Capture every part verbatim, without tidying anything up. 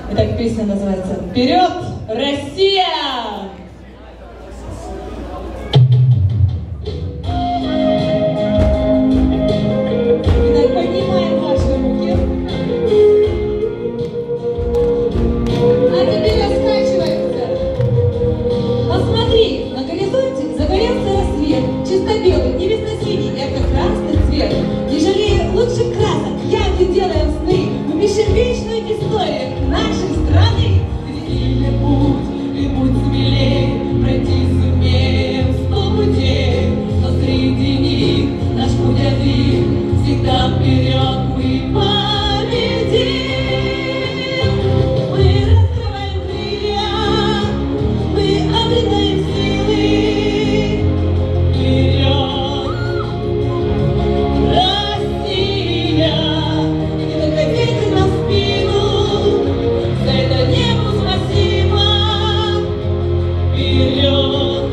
Итак, песня называется «Вперед, Россия!» Итак, поднимаем ваши руки. А теперь раскачиваемся. Посмотри, на горизонте загорелся рассвет. Чисто белый, небесно-синий, это красный цвет. Не жалея лучших красок, ярких делаем сны. Мы пишем вечную историю нашей страны. Длинный путь, и путь смелее, пройти сумеем сто путей. Но среди них наш путь один, всегда вперед мы победим. Мы раскрываем крылья, мы обретаем силы. Вперед, Россия! И только ветер на спину, за это небу спасибо. Вперед,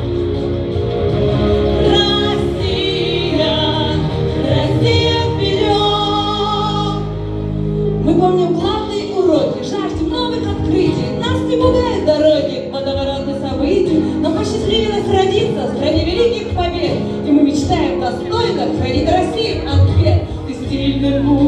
Россия! Россия, вперед! Мы помним главные уроки, жаждем новых открытий. Нас не пугают дороги, водовороты событий. Нам посчастливилось родиться в стране великих побед. И мы мечтаем достойно хранить Россию от бед. Ты стильный путь.